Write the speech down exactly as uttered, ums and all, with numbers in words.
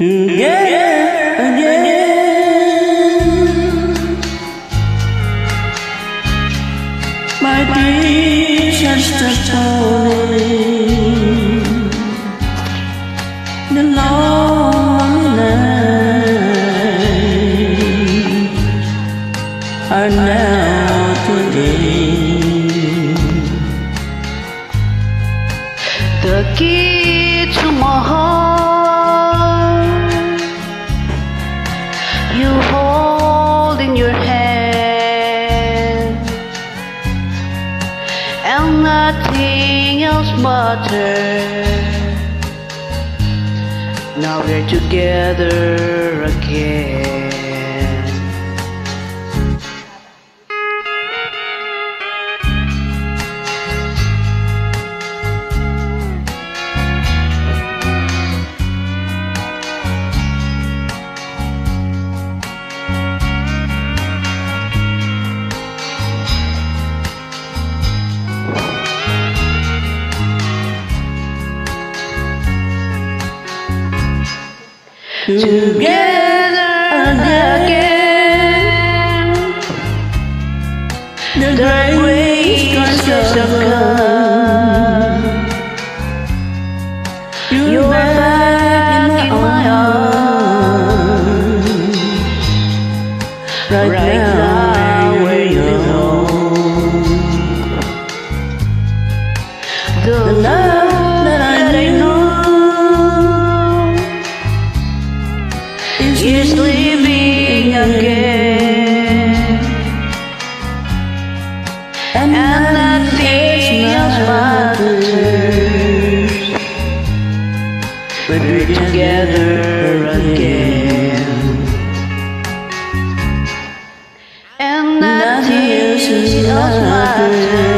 together again. My tears are stuck falling. The lonely nights are now today. The key to my heart you hold in your hand, and nothing else matters. Now we're together again. Together again, the gray skies have come. You're back in my arms, right now where you belong. The love that I know is living again, and nothing else matters. We're together again, and nothing else matters.